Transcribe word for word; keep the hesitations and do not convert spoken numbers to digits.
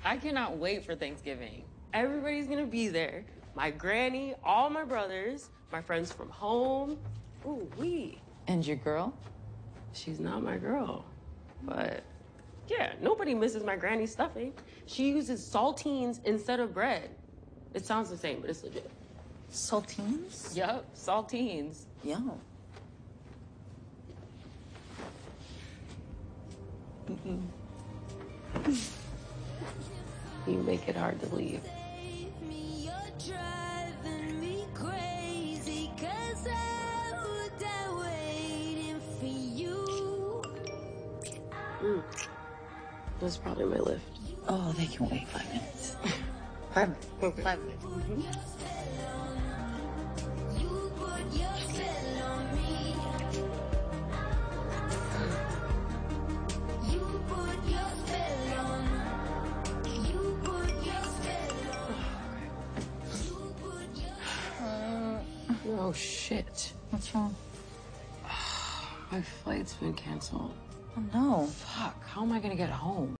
I cannot wait for Thanksgiving. Everybody's gonna be there. My granny, all my brothers, my friends from home. Ooh, wee. And your girl? She's not my girl. But yeah, nobody misses my granny's stuffing. She uses saltines instead of bread. It sounds the same, but it's legit. Saltines? Yup, saltines. Yum. Mm-mm. You make it hard to leave. Mm. That's probably my lift. Oh, they can wait five minutes. Five minutes. Okay. Five minutes. Mm-hmm. Oh, shit. What's wrong? My flight's been canceled. Oh, no. Fuck, how am I gonna get home?